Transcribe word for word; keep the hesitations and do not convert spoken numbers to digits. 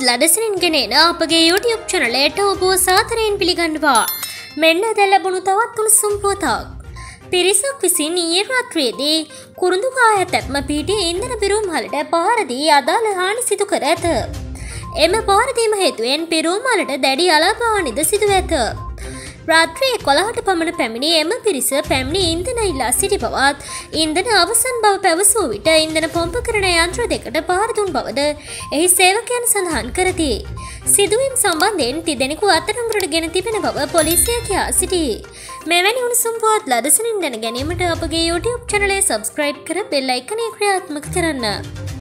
ලදසනින් ගෙනෙන අපගේ YouTube channelයට ඔබව සාදරයෙන් පිළිගන්නවා. මෙන්න දැන් ලැබුණු තවත් උණුසුම් පුවතක්. පිරිසක් විසින් ඊයේ රාත්‍රියේදී කුරුඳුගාය තැප්ම පිහිටි ඉන්ධන පිරුම් වලට පහර දී අදාළ හානි සිදු කර ඇත. එම පහර දීම හේතුවෙන් පිරුම් වලට දැඩි අලාභ සිදු ඇත. රාත්‍රී එකොළහට පමණ පැමිණි එම පිරිස පැමිණි ඉන්ධන ඉල්ලා සිටි බවත් ඉන්ධන අවසන් බව පැවසූ විට ඉන්ධන පොම්ප කරන යන්ත්‍ර දෙකට පහර දුන් බවද එහි සේවකයන් සඳහන් කරති. සිදුවීම් සම්බන්ධයෙන් තිදෙනෙකු අත්අඩංගුවට ගෙන තිබෙන බව පොලිසිය කියා සිටී. මෙවැනි උණුසුම් පුවත් ලදසනින් දැන ගැනීමට අපගේ YouTube channel එක subscribe කර bell icon එක ක්‍රියාත්මක කරන්න.